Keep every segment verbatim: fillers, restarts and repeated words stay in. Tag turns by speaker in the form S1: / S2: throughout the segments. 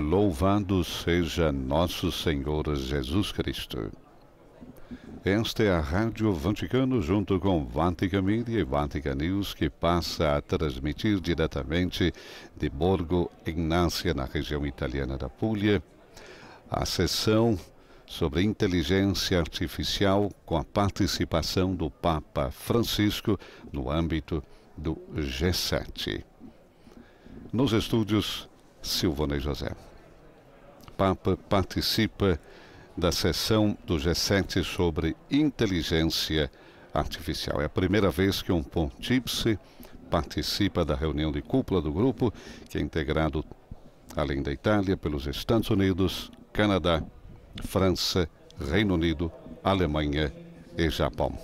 S1: Louvado seja nosso Senhor Jesus Cristo. Esta é a Rádio Vaticano, junto com Vatican Media e Vatican News, que passa a transmitir diretamente de Borgo Ignácia, na região italiana da Puglia, a sessão sobre inteligência artificial com a participação do Papa Francisco no âmbito do G sete. Nos estúdios, Silvonei José. Papa participa da sessão do G sete sobre inteligência artificial. É a primeira vez que um pontífice participa da reunião de cúpula do grupo, que é integrado, além da Itália, pelos Estados Unidos, Canadá, França, Reino Unido, Alemanha e Japão.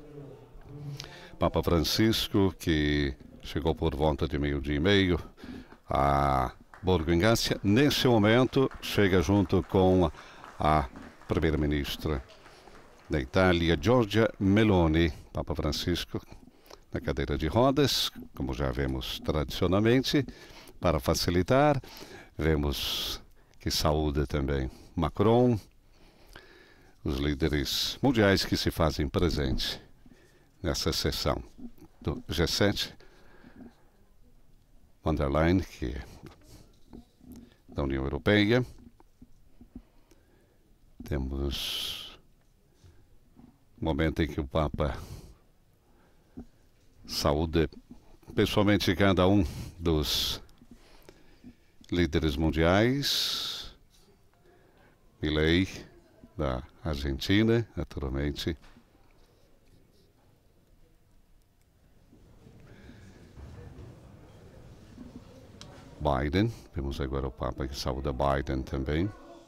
S1: Papa Francisco, que chegou por volta de meio-dia e meio a Borgo Ignácia, nesse momento chega junto com a primeira-ministra da Itália, Giorgia Meloni. Papa Francisco na cadeira de rodas, como já vemos tradicionalmente, para facilitar. Vemos que saúda também Macron, os líderes mundiais que se fazem presentes nessa sessão do G sete. Von der Leyen, que é da União Europeia. Temos um momento em que o Papa saúda pessoalmente cada um dos líderes mundiais. Milei, da Argentina, naturalmente. Biden, vemos agora o Papa que saúda Biden também.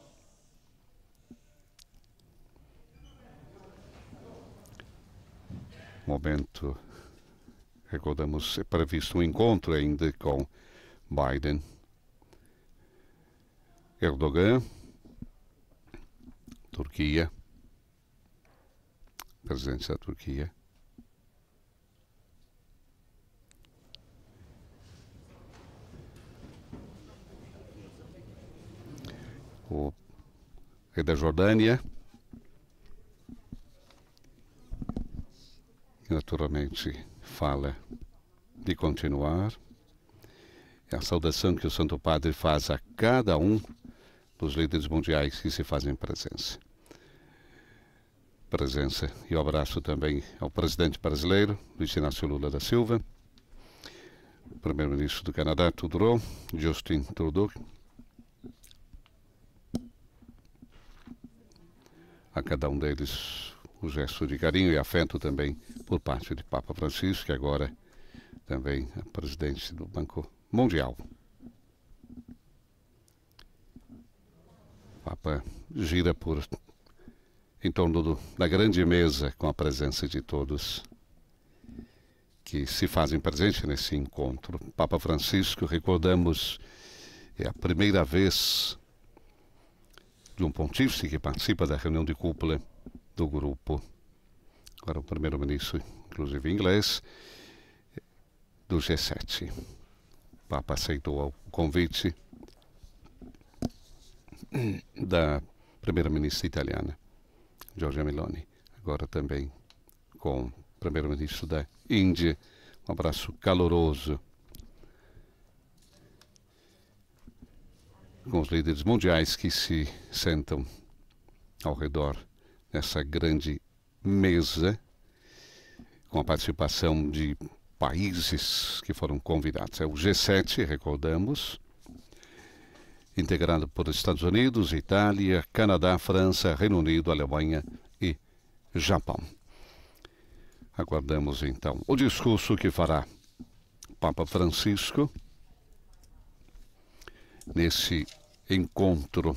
S1: Momento, recordamos, é previsto um encontro ainda com Biden. Erdogan, Turquia, presidente da Turquia. O rei da Jordânia, que naturalmente fala de continuar. É a saudação que o Santo Padre faz a cada um dos líderes mundiais que se fazem presença. Presença e o abraço também ao presidente brasileiro, Luiz Inácio Lula da Silva, o primeiro-ministro do Canadá, Trudeau, Justin Trudeau. A cada um deles o gesto de carinho e afeto também por parte de Papa Francisco, que agora também é presidente do Banco Mundial. O Papa gira por em torno do, da grande mesa com a presença de todos que se fazem presente nesse encontro. Papa Francisco, recordamos, é a primeira vez de um pontífice que participa da reunião de cúpula do grupo. Agora o primeiro-ministro, inclusive inglês, do G sete. O Papa aceitou o convite da primeira-ministra italiana, Giorgia Meloni. Agora também com o primeiro-ministro da Índia. Um abraço caloroso com os líderes mundiais que se sentam ao redor dessa grande mesa, com a participação de países que foram convidados. É o G sete, recordamos, integrado por Estados Unidos, Itália, Canadá, França, Reino Unido, Alemanha e Japão. Aguardamos então o discurso que fará Papa Francisco nesse encontro,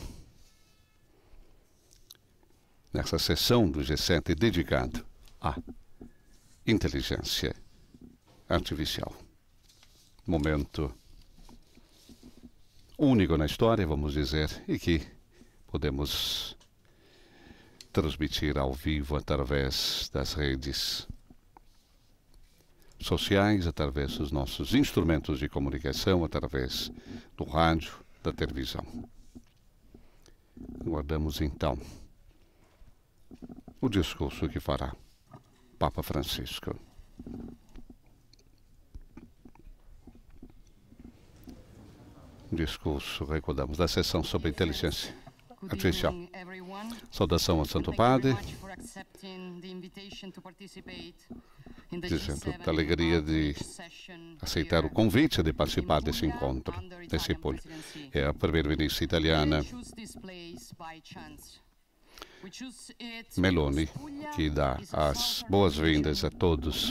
S1: nessa sessão do G sete dedicado à inteligência artificial. Momento único na história, vamos dizer, e que podemos transmitir ao vivo através das redes sociais, através dos nossos instrumentos de comunicação, através do rádio, da televisão. Aguardamos então o discurso que fará Papa Francisco. Discurso, recordamos, da sessão sobre inteligência artificial. Saudação ao Santo Padre, dizendo da alegria de aceitar o convite de participar desse encontro, desse polo. É a primeira-ministra italiana Meloni que dá as boas-vindas a todos.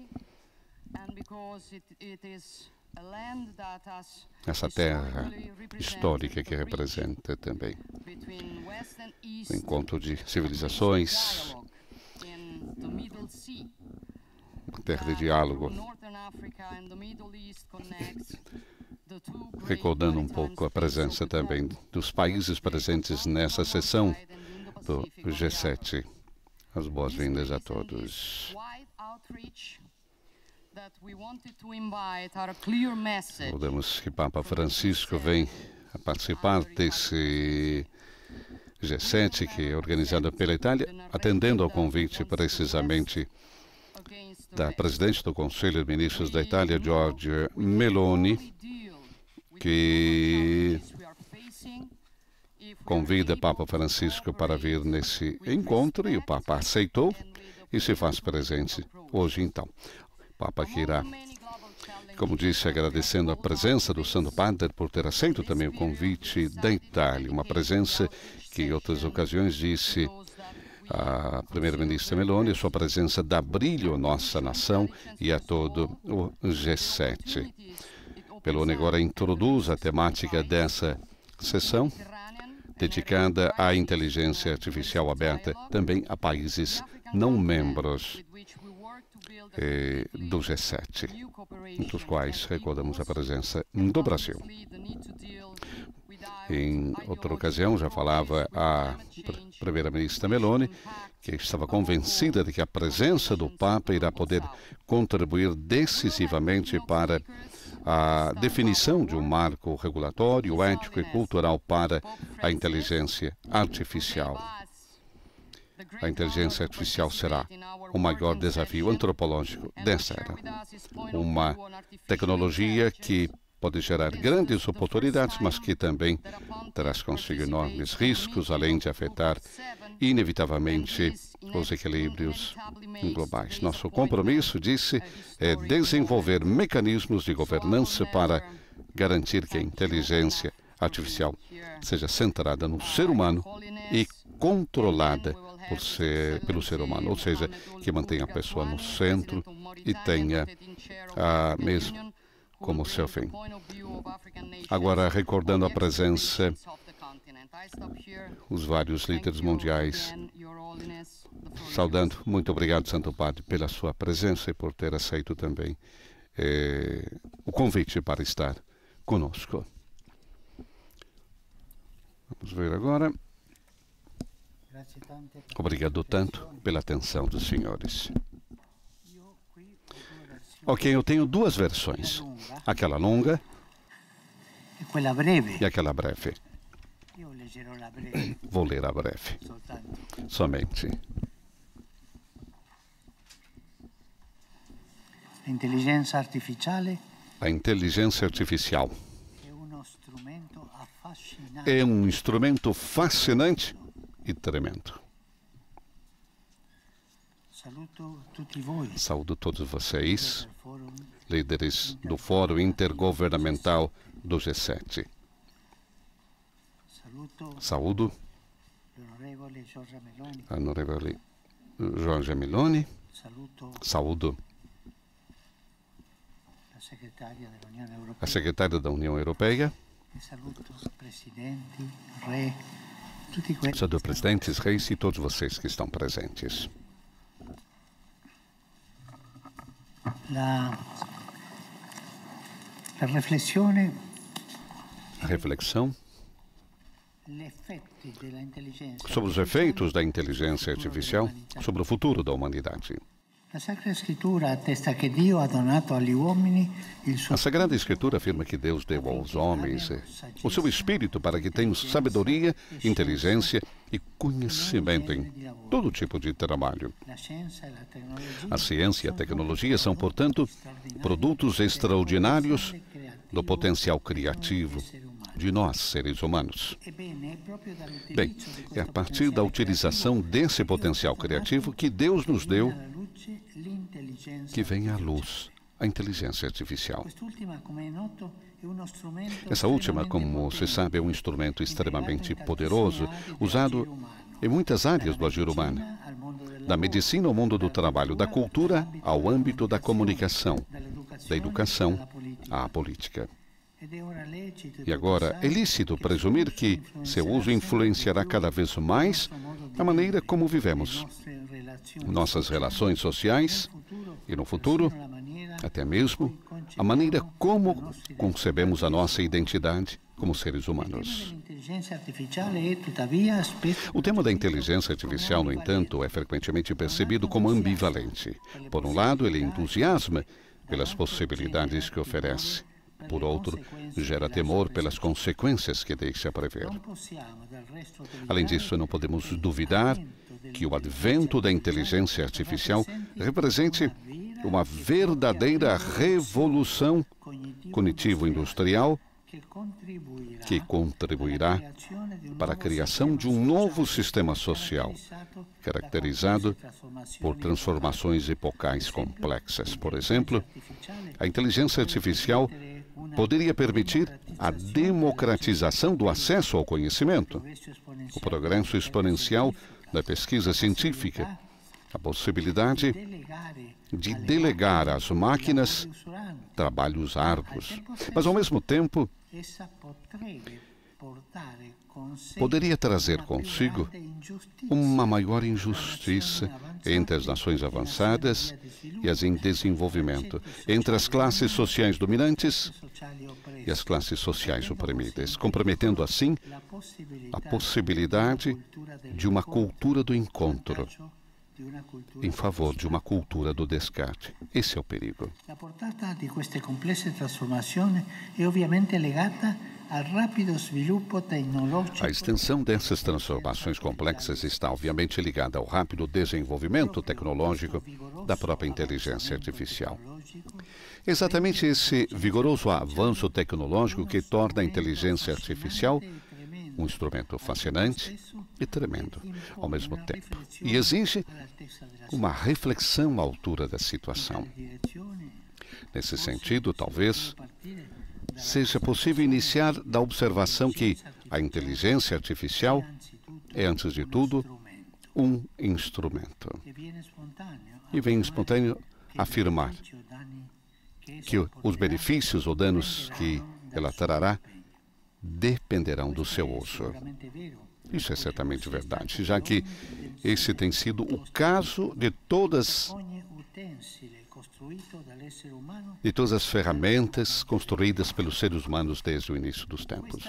S1: Essa terra histórica que representa também o encontro de civilizações, uma terra de diálogo, recordando um pouco a presença também dos países presentes nessa sessão do G sete. As boas-vindas a todos. Podemos que Papa Francisco vem a participar desse G sete, que é organizado pela Itália, atendendo ao convite precisamente da presidente do Conselho de Ministros da Itália, Giorgia Meloni, que convida Papa Francisco para vir nesse encontro, e o Papa aceitou e se faz presente hoje então. O Papa que irá, como disse, agradecendo a presença do Santo Padre por ter aceito também o convite da Itália, uma presença que em outras ocasiões disse a primeira-ministra Meloni, sua presença dá brilho à nossa nação e a todo o G sete. Meloni agora introduz a temática dessa sessão, dedicada à inteligência artificial aberta também a países não membros eh, do G sete, entre os quais recordamos a presença do Brasil. Em outra ocasião, já falava a primeira-ministra Meloni, que estava convencida de que a presença do Papa irá poder contribuir decisivamente para a definição de um marco regulatório, ético e cultural para a inteligência artificial. A inteligência artificial será o maior desafio antropológico dessa era. Uma tecnologia que pode gerar grandes oportunidades, mas que também traz consigo enormes riscos, além de afetar inevitavelmente os equilíbrios globais. Nosso compromisso, disse, é desenvolver mecanismos de governança para garantir que a inteligência artificial seja centrada no ser humano e controlada por ser, pelo ser humano, ou seja, que mantenha a pessoa no centro e tenha a mesmo como seu fim. Agora, recordando a presença, os vários líderes mundiais, saudando, muito obrigado, Santo Padre, pela sua presença e por ter aceito também eh, o convite para estar conosco. Vamos ver agora. Obrigado tanto pela atenção dos senhores. Ok, eu tenho duas versões. Aquela longa e aquela breve. Vou ler a breve. Somente.
S2: A inteligência artificial
S1: A inteligência artificial é um instrumento fascinante e tremendo. Saúdo todos vocês, líderes do Fórum Intergovernamental do G sete. Saúdo a onorevole Giorgia Meloni. Saúdo a secretária da União Europeia. Saúdo presidentes, reis e todos vocês que estão presentes.
S2: La, la riflessione,
S1: a reflexão sobre os efeitos da inteligência artificial sobre o futuro da humanidade.
S2: La Sacra Scrittura attesta che Dio ha donato agli uomini il suo
S1: A Sagrada Escritura afirma que Deus deu aos homens o seu Espírito para que tenham sabedoria, inteligência e conhecimento em todo tipo de trabalho. A ciência e a tecnologia são, portanto, produtos extraordinários do potencial criativo de nós, seres humanos. Bem, é a partir da utilização desse potencial criativo que Deus nos deu que vem à luz a inteligência artificial. Essa última, como se sabe, é um instrumento extremamente poderoso, usado em muitas áreas do agir humano, da medicina ao mundo do trabalho, da cultura ao âmbito da comunicação, da educação à política. E agora, é lícito presumir que seu uso influenciará cada vez mais a maneira como vivemos, nossas relações sociais e, no futuro, até mesmo a maneira como concebemos a nossa identidade como seres humanos. O tema da inteligência artificial, no entanto, é frequentemente percebido como ambivalente. Por um lado, ele entusiasma pelas possibilidades que oferece. Por outro, gera temor pelas consequências que deixa prever. Além disso, não podemos duvidar que o advento da inteligência artificial represente uma verdadeira revolução cognitivo-industrial que contribuirá para a criação de um novo sistema social, caracterizado por transformações epocais complexas. Por exemplo, a inteligência artificial poderia permitir a democratização do acesso ao conhecimento, o progresso exponencial da pesquisa científica, a possibilidade de delegar às máquinas trabalhos árduos, mas, ao mesmo tempo, poderia trazer consigo uma maior injustiça entre as nações avançadas e as em desenvolvimento, entre as classes sociais dominantes e as classes sociais oprimidas, comprometendo assim a possibilidade de uma cultura do encontro em favor de uma cultura do descarte. Esse é o perigo.
S2: A portata di queste complesse trasformazioni è ovviamente legata al rapido sviluppo tecnologico.
S1: A extensão dessas transformações complexas está obviamente ligada ao rápido desenvolvimento tecnológico da própria inteligência artificial. Exatamente esse vigoroso avanço tecnológico que torna a inteligência artificial um instrumento fascinante e tremendo ao mesmo tempo, e exige uma reflexão à altura da situação. Nesse sentido, talvez seja possível iniciar da observação que a inteligência artificial é, antes de tudo, um instrumento. E vem espontâneo afirmar que os benefícios ou danos que ela trará dependerão do seu uso. Isso é certamente verdade, já que esse tem sido o caso de todas, de todas as ferramentas construídas pelos seres humanos desde o início dos tempos.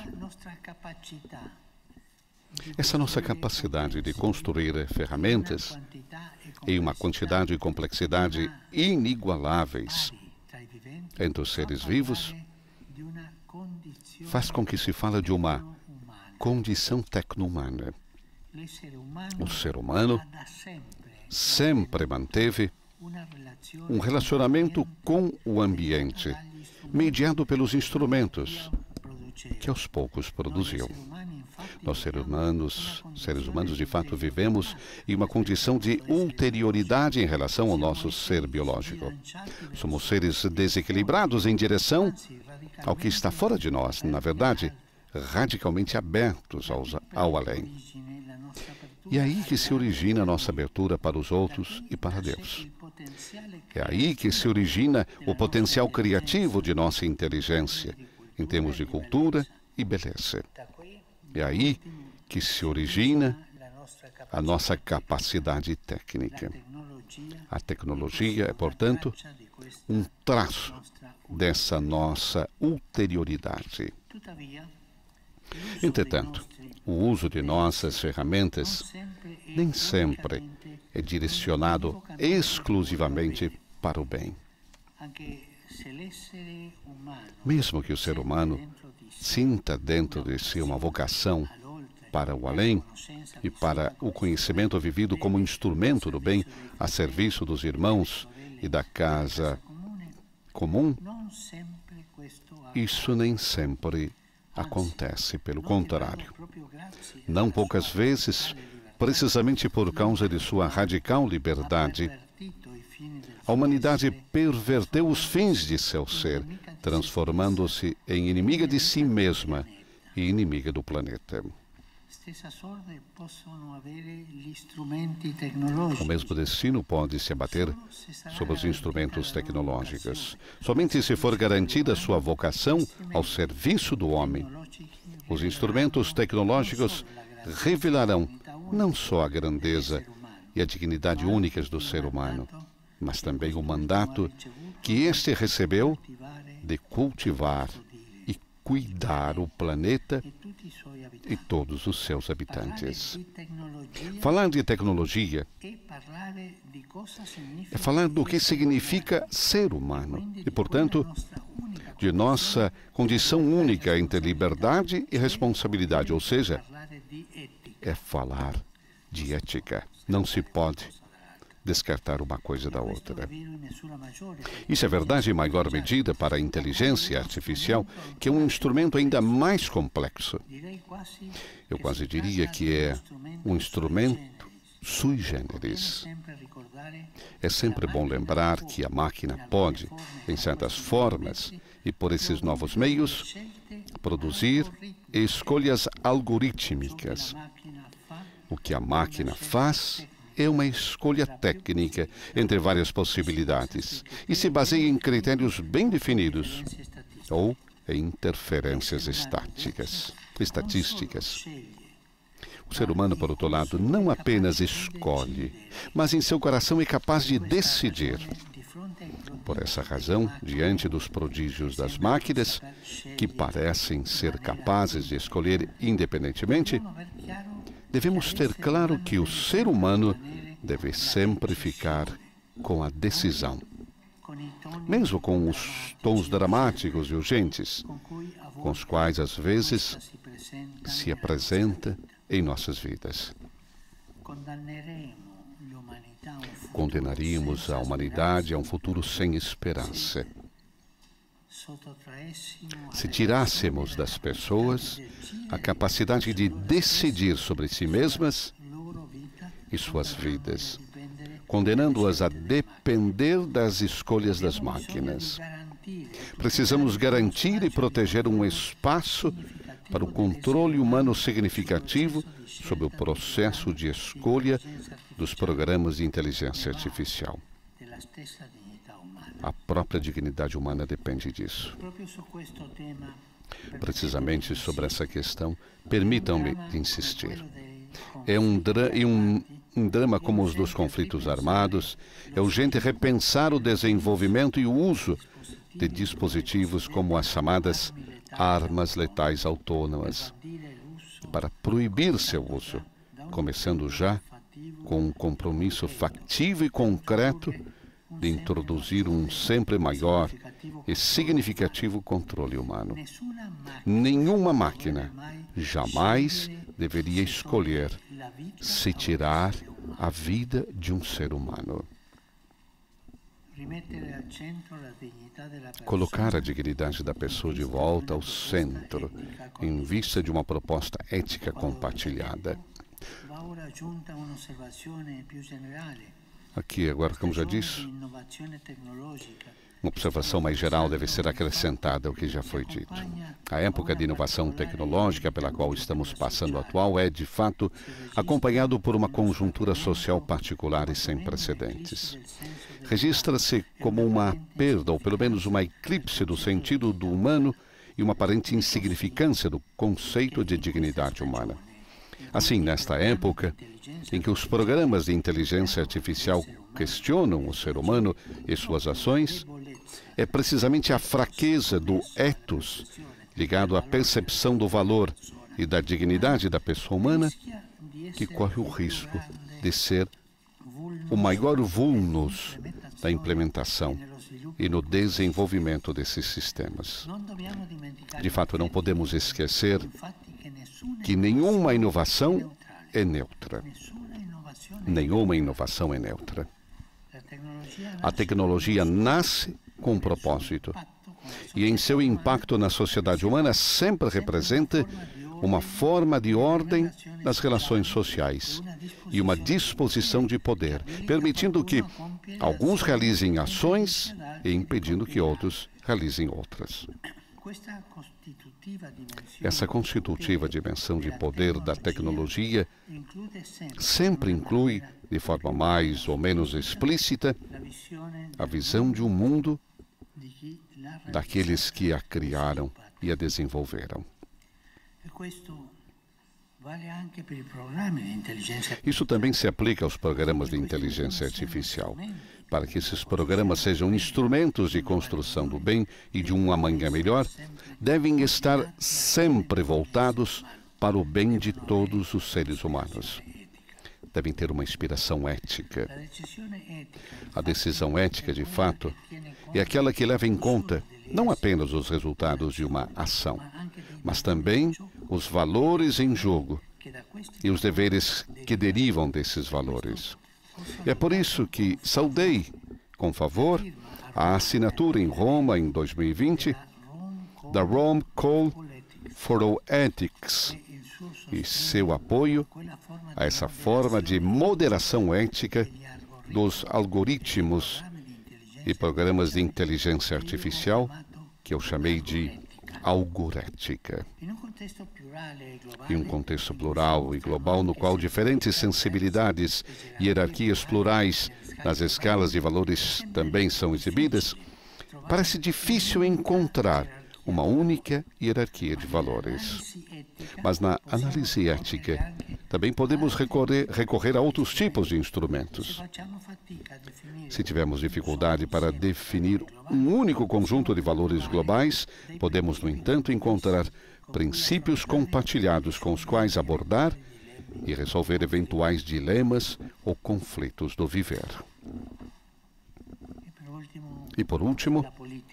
S1: Essa nossa capacidade de construir ferramentas em uma quantidade e complexidade inigualáveis entre os seres vivos faz com que se fale de uma condição tecno-humana. O ser humano sempre manteve um relacionamento com o ambiente, mediado pelos instrumentos que aos poucos produziu. Nós, seres humanos, seres humanos, de fato, vivemos em uma condição de ulterioridade em relação ao nosso ser biológico. Somos seres desequilibrados em direção ao que está fora de nós, na verdade, radicalmente abertos aos, ao além. E é aí que se origina a nossa abertura para os outros e para Deus. É aí que se origina o potencial criativo de nossa inteligência, em termos de cultura e beleza. É aí que se origina a nossa capacidade técnica. A tecnologia é, portanto, um traço dessa nossa ulterioridade. Entretanto, o uso de nossas ferramentas nem sempre é direcionado exclusivamente para o bem. Mesmo que o ser humano sinta dentro de si uma vocação para o além e para o conhecimento vivido como instrumento do bem a serviço dos irmãos e da casa comum, isso nem sempre acontece. Pelo contrário, não poucas vezes, precisamente por causa de sua radical liberdade, a humanidade perverteu os fins de seu ser, transformando-se em inimiga de si mesma e inimiga do planeta. O mesmo destino pode se abater sobre os instrumentos tecnológicos. Somente se for garantida sua vocação ao serviço do homem. Os instrumentos tecnológicos revelarão não só a grandeza e a dignidade únicas do ser humano, mas também o mandato que este recebeu de cultivar e cuidar o planeta e todos os seus habitantes. Falar de tecnologia é falar do que significa ser humano e, portanto, de nossa condição única entre liberdade e responsabilidade, ou seja, é falar de ética. Não se pode descartar uma coisa da outra. Isso é verdade em maior medida para a inteligência artificial, que é um instrumento ainda mais complexo. Eu quase diria que é um instrumento sui generis. É sempre bom lembrar que a máquina pode, em certas formas e por esses novos meios, produzir escolhas algorítmicas. O que a máquina faz é uma escolha técnica entre várias possibilidades e se baseia em critérios bem definidos ou em interferências estáticas, estatísticas. O ser humano, por outro lado, não apenas escolhe, mas em seu coração é capaz de decidir. Por essa razão, diante dos prodígios das máquinas, que parecem ser capazes de escolher independentemente, devemos ter claro que o ser humano deve sempre ficar com a decisão, mesmo com os tons dramáticos e urgentes, com os quais às vezes se apresenta em nossas vidas. Condenaríamos a humanidade a um futuro sem esperança. Se tirássemos das pessoas a capacidade de decidir sobre si mesmas e suas vidas, condenando-as a depender das escolhas das máquinas. Precisamos garantir e proteger um espaço para o controle humano significativo sobre o processo de escolha dos programas de inteligência artificial. A própria dignidade humana depende disso. Precisamente sobre essa questão, permitam-me insistir. É um, dra um, um drama como os dos conflitos armados. É urgente repensar o desenvolvimento e o uso de dispositivos como as chamadas armas letais autônomas, para proibir seu uso, começando já com um compromisso factível e concreto de introduzir um sempre maior e significativo controle humano. Nenhuma máquina jamais deveria escolher se tirar a vida de um ser humano. Colocar a dignidade da pessoa de volta ao centro, em vista de uma proposta ética compartilhada. Aqui, agora, como já disse, uma observação mais geral deve ser acrescentada ao que já foi dito. A época de inovação tecnológica pela qual estamos passando atual é, de fato, acompanhado por uma conjuntura social particular e sem precedentes. Registra-se como uma perda, ou pelo menos uma eclipse do sentido do humano e uma aparente insignificância do conceito de dignidade humana. Assim, nesta época, em que os programas de inteligência artificial questionam o ser humano e suas ações, é precisamente a fraqueza do ethos, ligado à percepção do valor e da dignidade da pessoa humana, que corre o risco de ser o maior vulnus da implementação e no desenvolvimento desses sistemas. De fato, não podemos esquecer que nenhuma inovação é neutra. Nenhuma inovação é neutra. A tecnologia nasce com um propósito e, em seu impacto na sociedade humana, sempre representa uma forma de ordem nas relações sociais e uma disposição de poder, permitindo que alguns realizem ações e impedindo que outros realizem outras. Essa constitutiva dimensão de poder da tecnologia sempre inclui, de forma mais ou menos explícita, a visão de um mundo daqueles que a criaram e a desenvolveram. Isso também se aplica aos programas de inteligência artificial. Para que esses programas sejam instrumentos de construção do bem e de um amanhã melhor, devem estar sempre voltados para o bem de todos os seres humanos. Devem ter uma inspiração ética. A decisão ética, de fato, é aquela que leva em conta não apenas os resultados de uma ação, mas também os valores em jogo e os deveres que derivam desses valores. É por isso que saudei, com favor, a assinatura em Roma, em dois mil e vinte, da Rome Call for Ethics e seu apoio a essa forma de moderação ética dos algoritmos e programas de inteligência artificial que eu chamei de algorética. Em um contexto plural e global, no qual diferentes sensibilidades e hierarquias plurais nas escalas de valores também são exibidas, parece difícil encontrar uma única hierarquia de valores. Mas na análise ética, também podemos recorrer, recorrer a outros tipos de instrumentos. Se tivermos dificuldade para definir um único conjunto de valores globais, podemos, no entanto, encontrar princípios compartilhados com os quais abordar e resolver eventuais dilemas ou conflitos do viver. E, por último,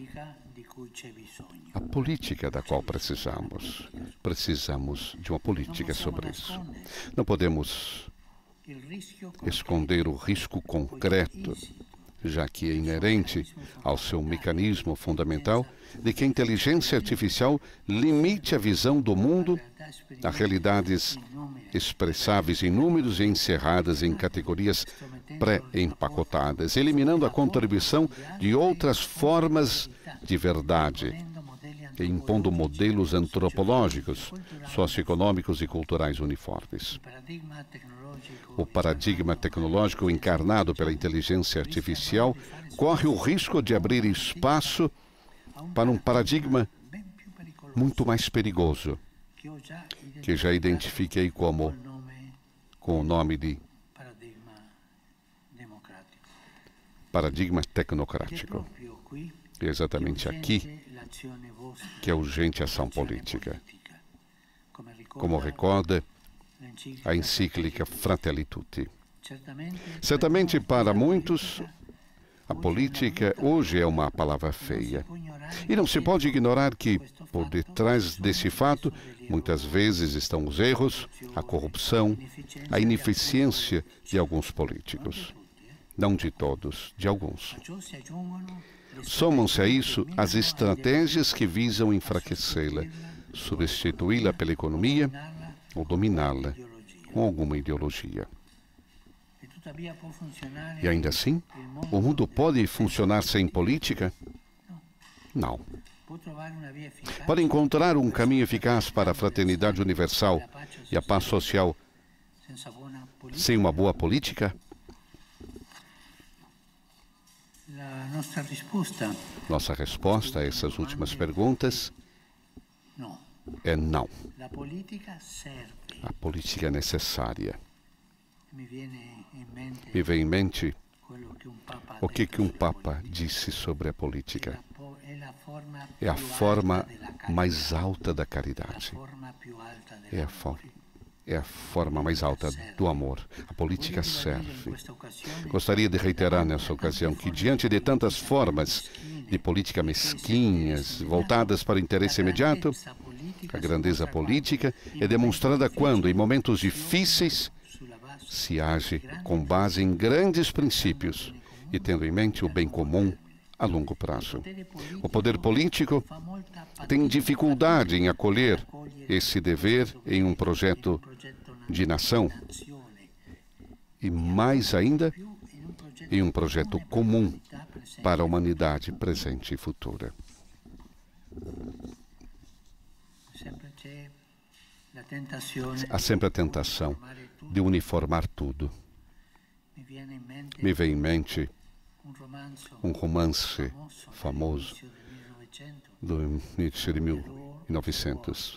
S1: a política da qual precisamos. Precisamos de uma política sobre isso. Não podemos esconder o risco concreto, já que é inerente ao seu mecanismo fundamental, de que a inteligência artificial limite a visão do mundo a realidades expressáveis em números e encerradas em categorias pré-empacotadas, eliminando a contribuição de outras formas de verdade e impondo modelos antropológicos, socioeconômicos e culturais uniformes. O paradigma tecnológico encarnado pela inteligência artificial corre o risco de abrir espaço para um paradigma muito mais perigoso, que já identifiquei como com o nome de paradigma tecnocrático. É exatamente aqui que é urgente ação política. Como recorda a encíclica Fratelli Tutti. Certamente para muitos, a política hoje é uma palavra feia. E não se pode ignorar que, por detrás desse fato, muitas vezes estão os erros, a corrupção, a ineficiência de alguns políticos. Não de todos, de alguns. Somam-se a isso as estratégias que visam enfraquecê-la, substituí-la pela economia ou dominá-la com alguma ideologia. E ainda assim, o mundo pode funcionar sem política? Não. Pode encontrar um caminho eficaz para a fraternidade universal e a paz social sem uma boa política? Nossa resposta a essas últimas perguntas é não. A política é necessária. Me vem em mente o que, que um Papa disse sobre a política. é a forma mais alta da caridade. É a, for é a forma mais alta do amor. A política serve. Gostaria de reiterar nessa ocasião que, diante de tantas formas de política mesquinhas, voltadas para o interesse imediato, a grandeza política é demonstrada quando, em momentos difíceis, se age com base em grandes princípios e tendo em mente o bem comum a longo prazo. O poder político tem dificuldade em acolher esse dever em um projeto de nação e, mais ainda, em um projeto comum para a humanidade presente e futura. Há sempre a tentação de uniformar tudo. Me vem em mente um romance famoso do início de mil e novecentos.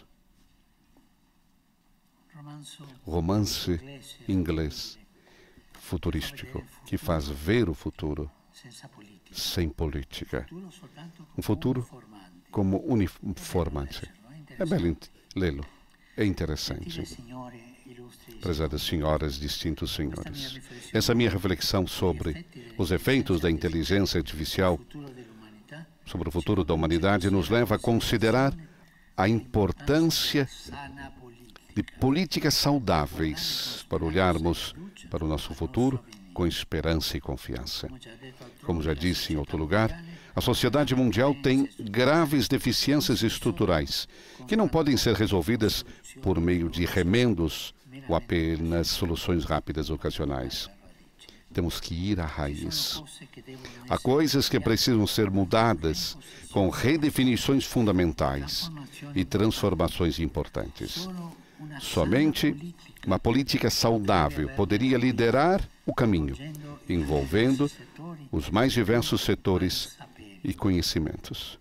S1: Romance inglês futurístico que faz ver o futuro sem política. Um futuro como uniformante. É belo lê-lo. É interessante. Prezadas senhoras, distintos senhores, essa minha reflexão sobre os efeitos da inteligência artificial sobre o futuro da humanidade nos leva a considerar a importância de políticas saudáveis para olharmos para o nosso futuro com esperança e confiança. Como já disse em outro lugar, a sociedade mundial tem graves deficiências estruturais que não podem ser resolvidas por meio de remendos ou apenas soluções rápidas ocasionais. Temos que ir à raiz. Há coisas que precisam ser mudadas com redefinições fundamentais e transformações importantes. Somente uma política saudável poderia liderar o caminho, envolvendo os mais diversos setores e conhecimentos.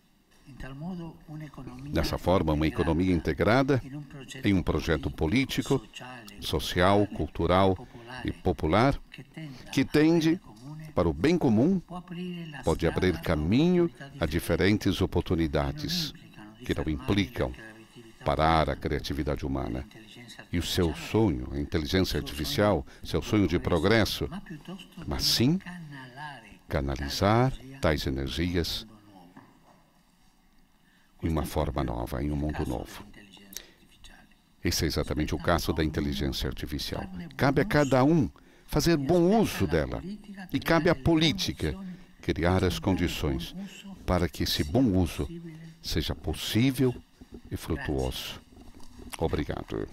S1: Dessa forma, uma economia integrada em um projeto político, social, cultural e popular que tende para o bem comum pode abrir caminho a diferentes oportunidades que não implicam parar a criatividade humana. E o seu sonho, a inteligência artificial, seu sonho de progresso, mas sim canalizar tais energias em uma forma nova, em um mundo novo. Esse é exatamente o caso da inteligência artificial. Cabe a cada um fazer bom uso dela. E cabe à política criar as condições para que esse bom uso seja possível e frutuoso. Obrigado.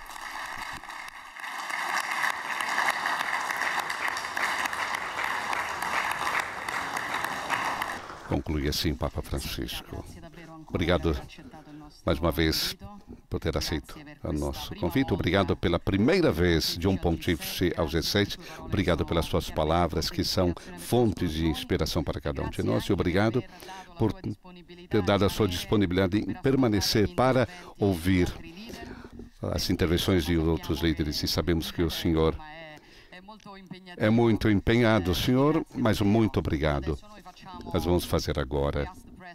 S1: Conclui assim Papa Francisco. Obrigado mais uma vez por ter aceito o nosso convite. Obrigado pela primeira vez de um pontífice ao G sete. Obrigado pelas suas palavras, que são fontes de inspiração para cada um de nós. E obrigado por ter dado a sua disponibilidade em permanecer para ouvir as intervenções de outros líderes. E sabemos que o senhor é muito empenhado, senhor, mas muito obrigado. Nós vamos fazer agora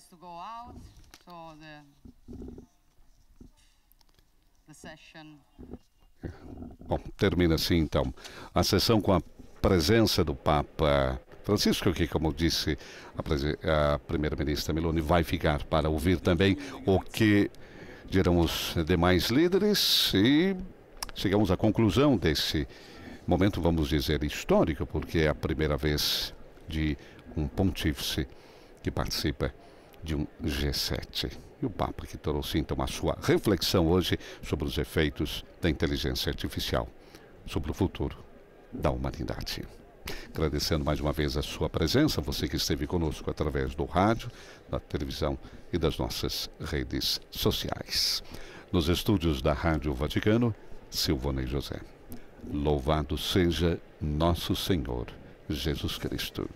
S1: Bom, termina assim então a sessão com a presença do Papa Francisco, que, como disse a, a primeira-ministra Meloni, vai ficar para ouvir também o que dirão os demais líderes, e chegamos à conclusão desse momento, vamos dizer, histórico, porque é a primeira vez de um pontífice que participa de um G sete. E o Papa que trouxe então a sua reflexão hoje sobre os efeitos da inteligência artificial sobre o futuro da humanidade. Agradecendo mais uma vez a sua presença, você que esteve conosco através do rádio, da televisão e das nossas redes sociais. Nos estúdios da Rádio Vaticano, Silvonei José. Louvado seja nosso Senhor Jesus Cristo.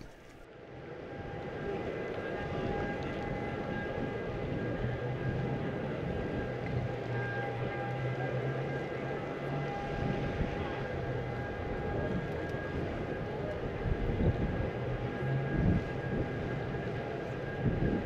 S3: Thank you.